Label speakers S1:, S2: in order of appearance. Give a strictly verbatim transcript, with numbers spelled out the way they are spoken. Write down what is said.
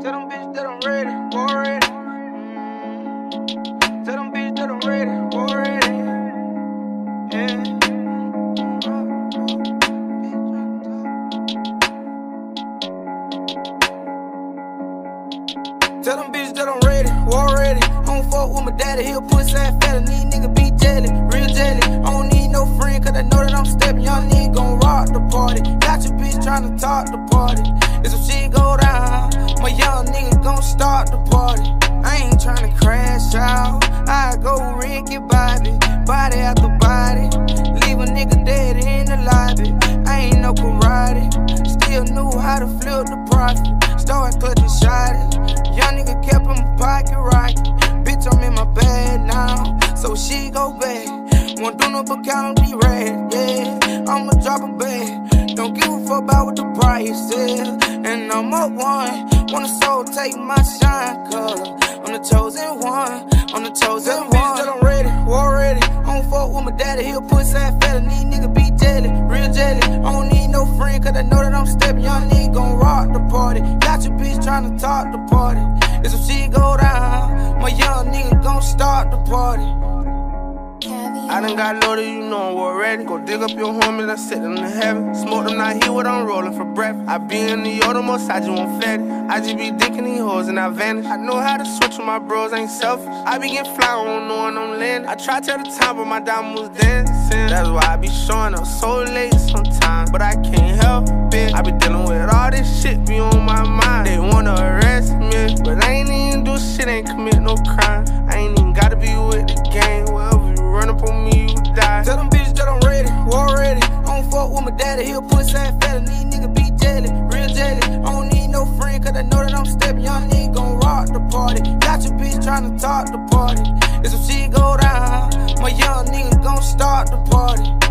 S1: Tell them bitches that I'm ready, already. Tell them bitches that I'm ready, already. Yeah. Tell them bitches that I'm ready, already. I don't fuck with my daddy, he'll pussy ass fat, and these niggas be jelly, real jelly. I don't need no friend, cause I know that I'm stepping. Young nigga gon' rock the party. Got your bitch tryna talk the party. If some shit go down, my young nigga gon' start the party. I ain't tryna crash out, I go Ricky Bobby, body after body. Leave a nigga dead in the lobby. I ain't no karate, still knew how to flip the profit. Start clutching shotties, young nigga kept in my pocket rocket. Bitch, I'm in my bag now, so she go back. Won't do no but count on the red, yeah. I'ma drop a bag, don't give a fuck about what the price is. And I'm up one, wanna soul take my shine, cause I'm the chosen one, I'm the chosen one. Bitch that I'm ready, already. I don't fuck with my daddy, he'll pussy ass fat, and these niggas be jelly, real jelly. I don't need no friend, cause I know that I'm stepping. Young nigga gon' rock the party. Got your bitch tryna talk the party. If some shit go down, my young nigga gon' start the party. I done got loaded, you know I'm already. Go dig up your homies, I set them to heaven. Smoke them, not here what I'm rolling for breakfast. I be in New York, the most I just want fatty. I just be dicking these hoes and I vanish. I know how to switch with my bros, ain't selfish. I be getting fly, I don't know when I'm landing. I try to tell the time, but my diamond was dancing. That's why I be showing up so late sometimes, but I can't help it. I be dealing with all this shit be on my mind. They wanna arrest me, but I ain't even do shit, ain't commit no crime. I ain't even gotta be with the gang. Wherever you run up on me, you die. Tell them bitches that I'm ready, already. I don't fuck with my daddy, he'll pussy ass fat, and these niggas be jelly, real jelly. I don't need no friend, cause I know that I'm stepping. Young nigga gon' rock the party. Got your bitch tryna talk the party. If some shit go down, my young nigga gon' start the party.